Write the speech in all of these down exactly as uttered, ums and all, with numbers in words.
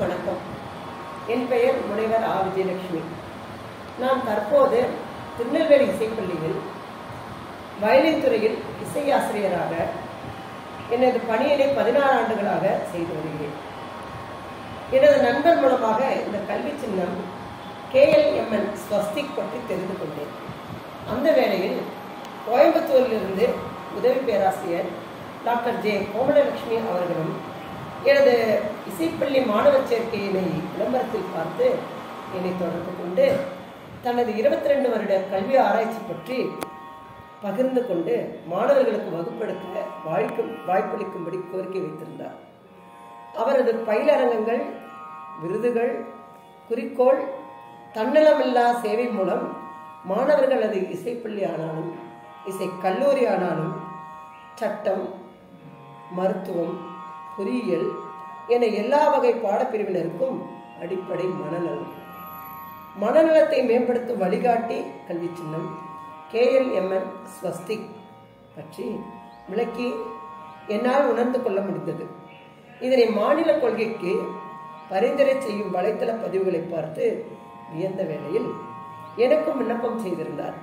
வணக்கம். என் பெயர் முனைவர் ஆ விஜயலட்சுமி. நான் தற்போது திருநெல்வேலி இசைப்பள்ளியில் வயலின் துறையில் இசை ஆசிரியராக எனது பணியினை பதினாறு ஆண்டுகளாக செய்து வருகிறேன். எனது நண்பர் மூலமாக இந்த கல்வி சின்னம் K L M N Swastik பற்றி தெரிந்து கொண்டேன். அந்த வேளையில் கோயம்புத்தூரிலிருந்து உதவி பேராசிரியர் டாக்டர் ஜே கோமலலட்சுமி அவர்களும் எனது இசைப்பள்ளி மாணவர் சேர்க்கையினை விளம்பரத்தில் பார்த்து என்னை தொடர்பு கொண்டு தனது இருபத்தி ரெண்டு வருட கல்வி ஆராய்ச்சி பற்றி பகிர்ந்து கொண்டு மாணவர்களுக்கு வகுப்பெடுக்க வாய்ப்பு வாய்ப்பளிக்கும்படி கோரிக்கை வைத்திருந்தார். அவரது பயிலரங்கங்கள், விருதுகள், குறிக்கோள், தன்னலமில்லா சேவை மூலம் மாணவர்களது இசைப்பள்ளி ஆனாலும் இசை கல்லூரி ஆனாலும் சட்டம், மருத்துவம், பொறியியல் என எல்லா வகை பாடப்பிரிவினருக்கும் அடிப்படை மனநலம். மனநலத்தை மேம்படுத்தும் வழிகாட்டி கல்வி சின்னம் K L M N Swastik பற்றி விளக்கி என்னால் உணர்ந்து கொள்ள முடிந்தது. இதனை மாநில கொள்கைக்கு பரிந்துரை செய்யும் வலைத்தள பதிவுகளை பார்த்து வியந்த வேளையில் எனக்கும் விண்ணப்பம் செய்திருந்தார்.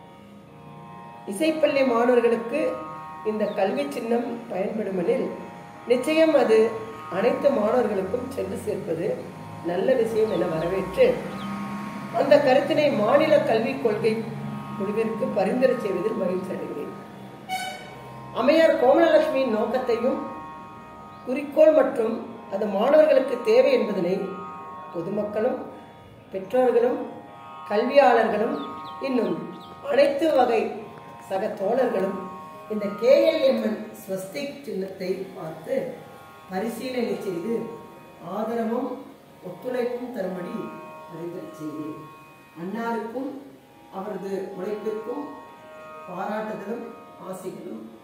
இசைப்பள்ளி மாணவர்களுக்கு இந்த கல்வி சின்னம் பயன்படுமெனில் நிச்சயம் அது அனைத்து மாணவர்களுக்கும் சென்று சேர்ப்பது நல்ல விஷயம் என வரவேற்று அந்த கருத்தினை மாநில கல்விக் கொள்கை குழுவிற்கு பரிந்துரை செய்வதில் மகிழ்ச்சி அடைகிறேன். அம்மையார் கோமலலட்சுமியின் நோக்கத்தையும் குறிக்கோள் மற்றும் அது மாணவர்களுக்கு தேவை என்பதனை பொதுமக்களும், பெற்றோர்களும், கல்வியாளர்களும் இன்னும் அனைத்து வகை சக தோழர்களும் இந்த K L M N Swastik சின்னத்தை பார்த்து பரிசீலனை செய்து ஆதரவும் ஒத்துழைப்பும் தரும்படி பரிந்துரை செய்தேன். அன்னாருக்கும் அவரது உழைப்பிற்கும் பாராட்டுதலும் ஆசைகளும்